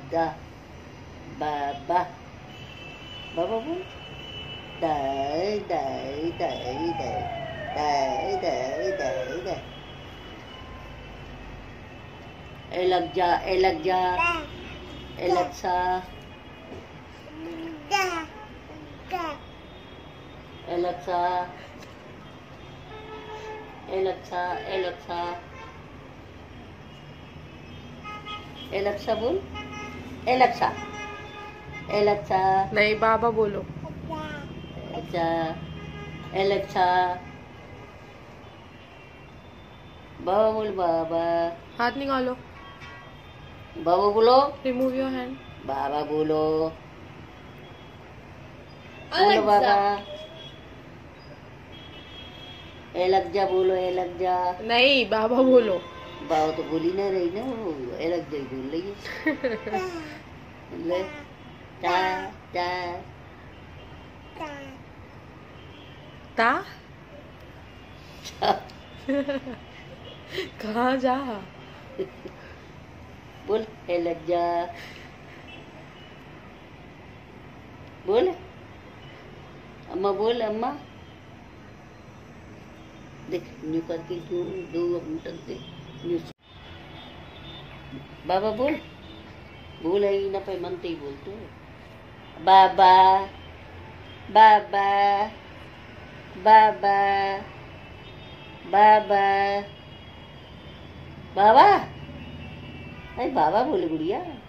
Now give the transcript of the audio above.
दा बाबा बाबा बोल दाई दाई दाई दाई दाई दाई दाई दाई ए लग जा ए लग जा Alexa Alexa Alexa Alexa Alexa बोल एलेक्सा एलेक्सा नहीं बाबा बोलो। अच्छा एलेक्सा बाबा बोल बाबा हाथ निकालो। बाबा बोलो रिमूव योर हैंड। बाबा बोलो बोलो बाबा ए लग जा बोलो ए लग जा नहीं बाबा बोलो। बाबा तो बोली ना रही ना वो ए लग जा बोल रही है ले टा टा ता कहाँ जा। बोल ए लग जा बोल अम्मा बोल अम्मा देख न्यू करके जो दो घंटे से न्यू बाबा बोल बोल है ना पे मनते ही बोलते बाबा बाबा बाबा बाबा बाबा अरे बाबा बोले गुड़िया